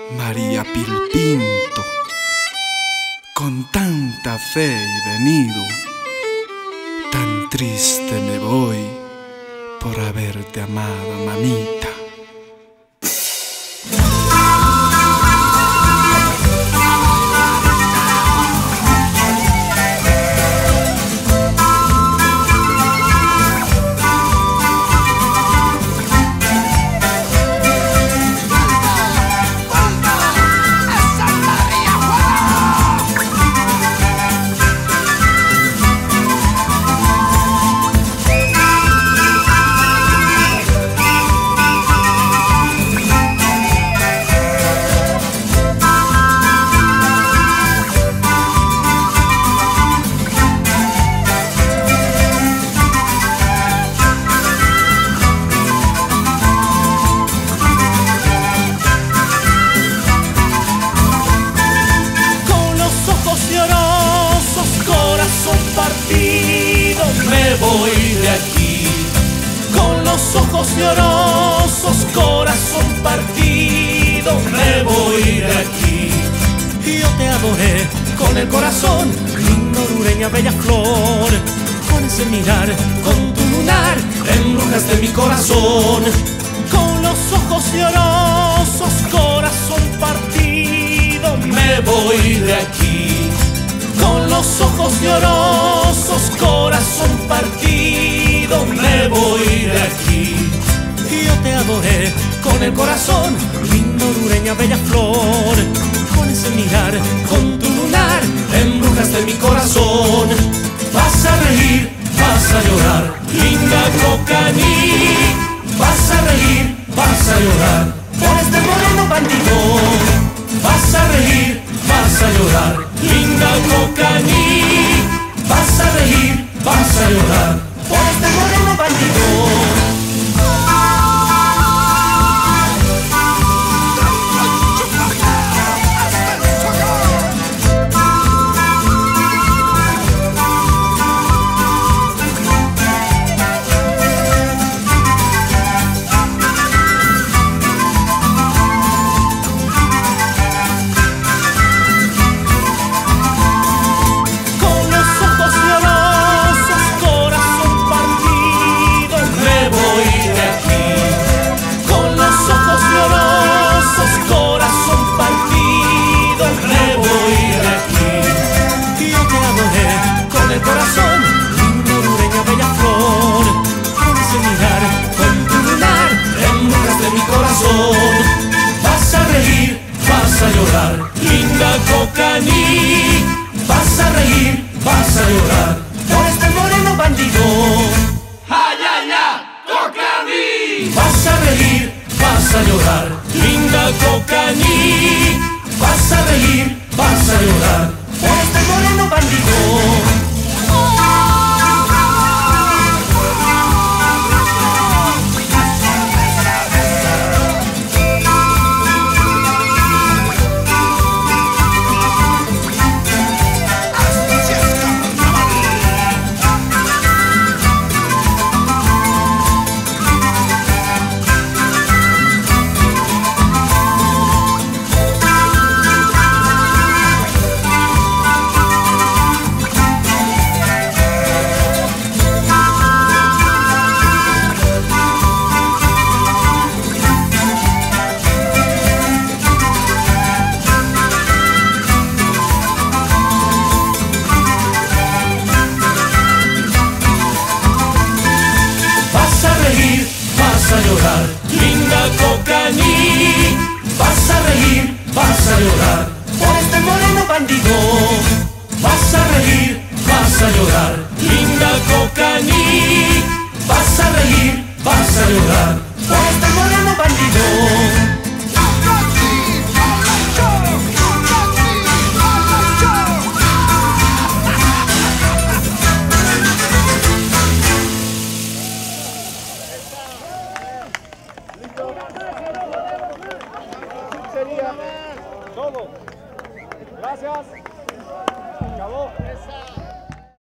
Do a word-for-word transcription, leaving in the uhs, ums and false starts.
María Pilpinto, con tanta fe he venido, tan triste me voy por haberte amado, mamita. Me voy de aquí, con los ojos llorosos, corazón partido, me voy de aquí. Yo te adoré con el corazón, linda hondureña, bella flor. Con ese mirar, con tu lunar, embrujaste mi corazón. Con los ojos llorosos, corazón partido, me voy de aquí. Con los ojos llorosos, corazón partido, me voy de aquí. Yo te adoré con el corazón, linda hondureña, bella flor. Con ese mirar, con tu lunar, embrujaste mi corazón. Vas a reír, vas a llorar, linda Cocaní. Vas a reír, vas a llorar, por este moreno bandido. Vas a reír, vas a llorar, linda Cocaní. Vas a reír, vas a llorar, por este moreno bandido. Corazón, linda hondureña, bella flor. Con ese mirar, con tu lunar, embrujaste mi corazón. Vas a reír, vas a llorar, linda Cocaní. Vas a reír, vas a llorar, por este moreno bandido. ¡Ay, ay, ay, Cocaní! Vas a reír, vas a llorar, linda Cocaní. Vas a reír, vas a llorar, por este moreno bandido.